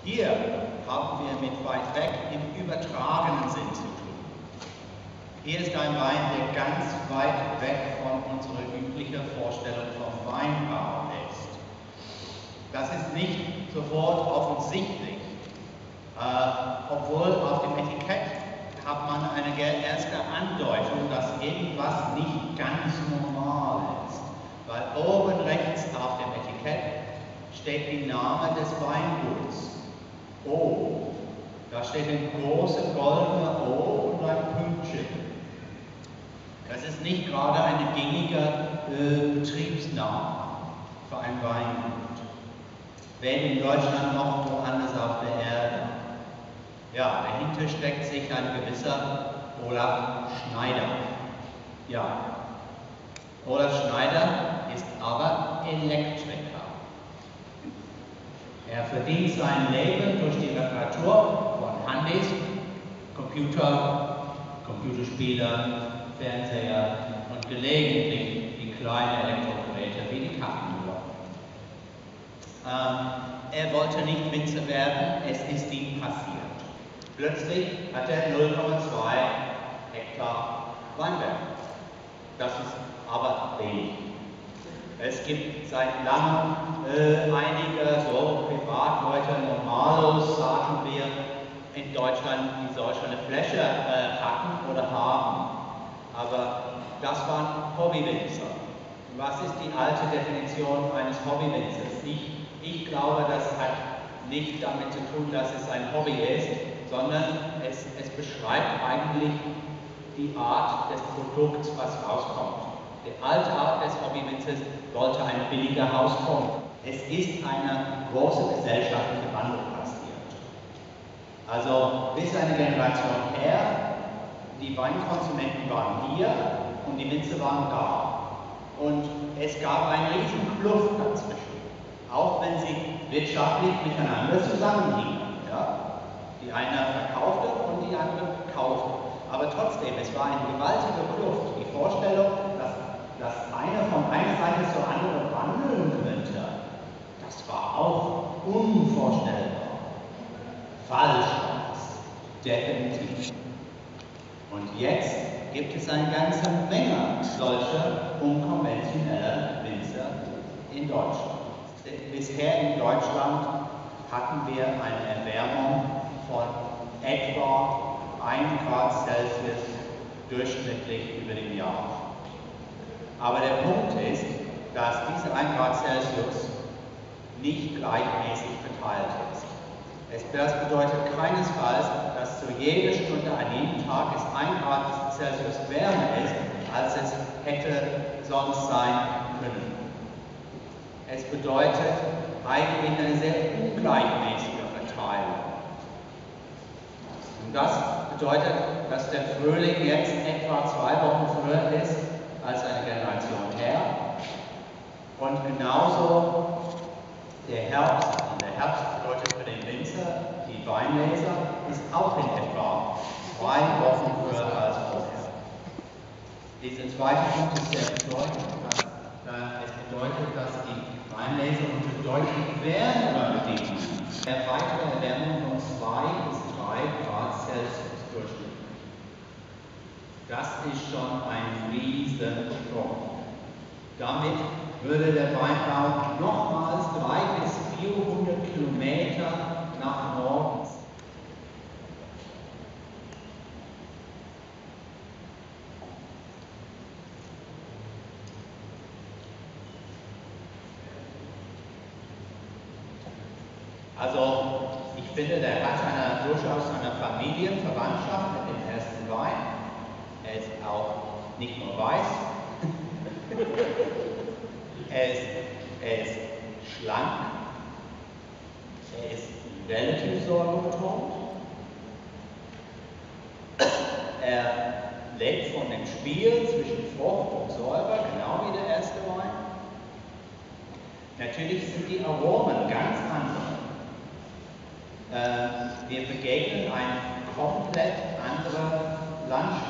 Hier haben wir mit weit weg im übertragenen Sinn zu tun. Hier ist ein Wein, der ganz weit weg von unserer üblichen Vorstellung vom Weinbau ist. Das ist nicht sofort offensichtlich, obwohl auf dem Etikett hat man eine erste Andeutung, dass irgendwas nicht ganz normal ist. Weil oben rechts auf dem Etikett steht der Name des Weinguts. O. Da steht ein großer goldener O und ein Pünktchen. Das ist nicht gerade ein gängiger Betriebsname für ein Weingut. Weder in Deutschland noch woanders auf der Erde. Ja, dahinter steckt sich ein gewisser Olaf Schneider. Ja, Olaf Schneider ist aber Elektriker. Er verdient sein Leben durch die Reparatur von Handys, Computerspiele, Fernseher und gelegentlich die kleinen Elektrogeräte wie die Kaffeemühle. Er wollte nicht Winzer werden, es ist ihm passiert. Plötzlich hat er 0,2 Hektar Weinberg. Das ist aber wenig. Es gibt seit langem einige so Privatleute, Normalos, sagen wir, in Deutschland, die solch eine Fläche hatten oder haben. Aber das waren Hobbywinzer. Was ist die alte Definition eines Hobbywinzers? Ich glaube, das hat nicht damit zu tun, dass es ein Hobby ist, sondern es beschreibt eigentlich die Art des Produkts, was rauskommt. Die alte Art des Hobbywinzers wollte ein billiger Hauston. Es ist eine große gesellschaftliche Wandlung passiert. Also bis eine Generation her, die Weinkonsumenten waren hier und die Winzer waren da. Und es gab eine riesen Kluft dazwischen, auch wenn sie wirtschaftlich miteinander zusammenhingen. Ja? Die eine verkaufte und die andere kaufte. Aber trotzdem, es war eine gewaltige Kluft. Die Vorstellung, dass einer von einer Seite zur anderen wandeln könnte, das war auch unvorstellbar. Falsch war es. Definitiv. Und jetzt gibt es eine ganze Menge solcher unkonventioneller Winzer in Deutschland. Bisher in Deutschland hatten wir eine Erwärmung von etwa 1 Grad Celsius durchschnittlich über dem Jahr. Aber der Punkt ist, dass diese 1 Grad Celsius nicht gleichmäßig verteilt ist. Das bedeutet keinesfalls, dass zu jeder Stunde an jedem Tag es 1 Grad Celsius wärmer ist, als es hätte sonst sein können. Es bedeutet eigentlich eine sehr ungleichmäßige Verteilung. Und das bedeutet, dass der Frühling jetzt etwa 2 Wochen früher ist als eine Generation her. Und genauso der Herbst, und der Herbst bedeutet für den Winzer, die Weinleser, ist auch in etwa 2 Wochen früher als vorher. Dieser zweite Punkt ist sehr bedeutend. Es bedeutet, dass die Weinleser unter deutlich wärmeren Bedingungen eine weitere Erwärmung von 2 bis 3 Grad Celsius durchschnittlich. Das ist schon ein Riesensprung. Damit würde der Weinbau nochmals 300 bis 400 Kilometer nach Norden. Also, ich finde, der hat durchaus eine Familienverwandtschaft mit dem ersten Wein. Er ist auch nicht nur weiß, er ist schlank, er ist relativ säurebetont, er lebt von dem Spiel zwischen Frucht und Säure, genau wie der erste Wein. Natürlich sind die Aromen ganz andere. Wir begegnen eine komplett andere Landschaft.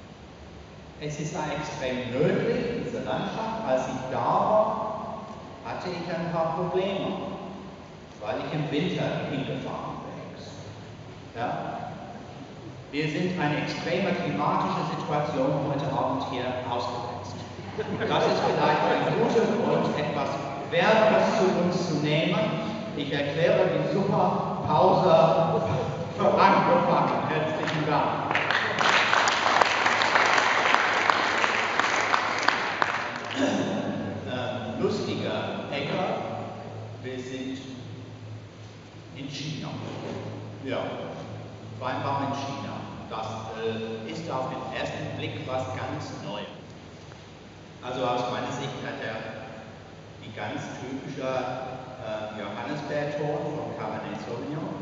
Es ist extrem nötig, diese Landschaft. Als ich da war, hatte ich ein paar Probleme, weil ich im Winter hingefahren bin. Ja? Wir sind eine extreme klimatische Situation heute Abend hier ausgesetzt. Das ist vielleicht ein guter Grund, etwas Wärmeres zu uns zu nehmen. Ich erkläre die super Pause für angefangen. Herzlichen Dank. Lustiger Hacker, wir sind in China. Ja, Weinbau in China. Das ist auf den ersten Blick was ganz Neues. Also aus meiner Sicht hat er die ganz typische Johannisbeerton von Cabernet Sauvignon.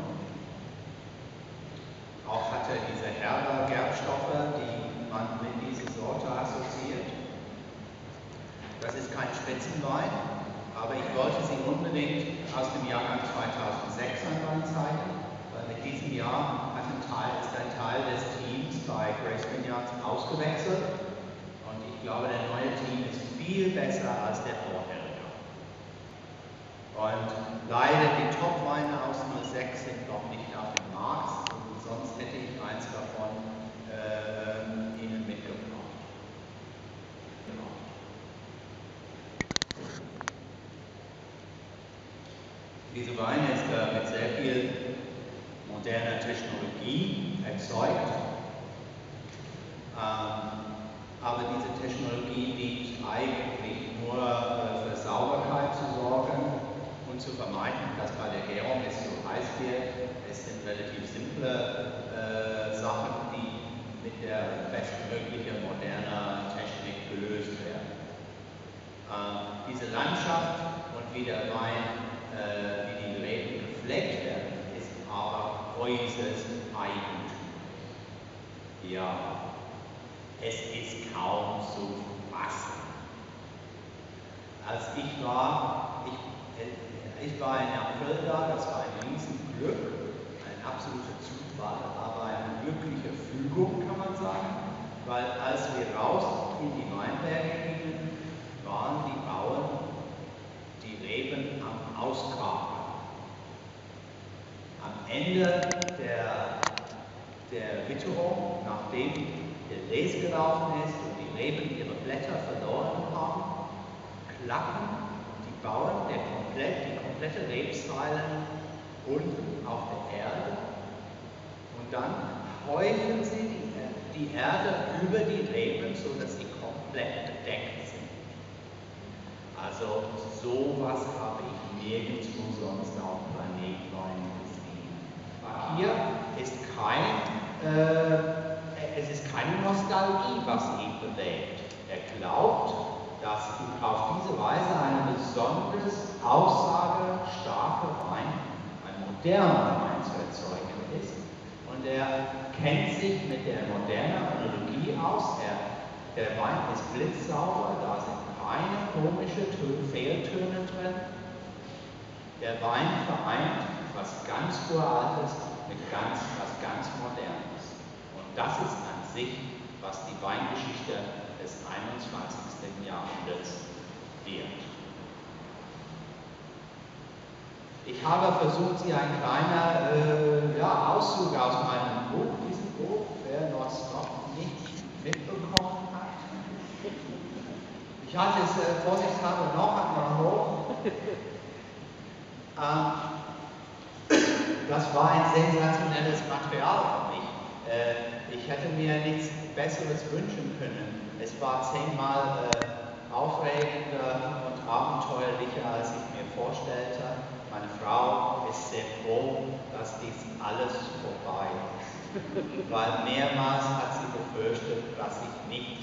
Auch hat er diese herbe Gerbstoffe, die man mit dieser Sorte assoziiert. Das ist kein Spitzenwein, aber ich wollte sie unbedingt aus dem Jahrgang 2006 an Wein zeigen, weil mit diesem Jahr ist ein Teil des Teams bei Grace Vineyards ausgewechselt und ich glaube, der neue Team ist viel besser als der vorherige. Und leider die Top-Weine aus 06 sind noch nicht auf dem Markt, und sonst hätte ich eins davon Ihnen mitgebracht. Genau. Diese Wein ist mit sehr viel moderner Technologie erzeugt, aber diese Technologie dient eigentlich nur für Sauberkeit zu sorgen und zu vermeiden, dass bei der Gärung es so heiß wird. Es sind relativ simple Sachen, die mit der bestmöglichen modernen Technik gelöst werden. Diese Landschaft und wie der Wein, wie die Reben gepflegt werden, ist aber äußerst eigentümlich. Ja, es ist kaum zu fassen. Als ich war im April da, das war ein Riesenglück, ein absoluter Zufall, aber eine glückliche Fügung, kann man sagen, weil als wir raus in die Weinberge gingen, waren die Bauern die Reben am Ausgraben. Am Ende der Witterung, nachdem der Lese gelaufen ist und die Reben ihre Blätter verloren haben, klappen die Bauern die komplette Rebsäule unten auf der Erde und dann häufen sie die Erde über die Reben, sodass sie komplett bedeckt sind. Also sowas habe ich nirgendwo sonst auf dem Planeten gesehen. Hier ist es ist keine Nostalgie, was ihn bewegt. Er glaubt, dass auf diese Weise eine besonders aussagestarke Wein, ein moderner Wein zu erzeugen ist. Und er kennt sich mit der modernen Önologie aus. Der Wein ist blitzsauber, da sind keine komischen Fehltöne drin. Der Wein vereint was ganz Uraltes mit was ganz Modernes. Und das ist an sich, was die Weingeschichte des 21. Jahrhunderts wird. Ich habe versucht, Sie ein kleiner Auszug aus meinem Buch, diesem Buch, wer noch nicht mitbekommen hat. Ich halte es vorsichtshalber noch einmal hoch. Das war ein sensationelles Material für mich. Ich hätte mir nichts Besseres wünschen können. Es war 10-mal aufregender und abenteuerlicher, als ich mir vorstellte. Meine Frau ist sehr froh, dass dies alles vorbei ist. Weil mehrmals hat sie befürchtet, dass ich nicht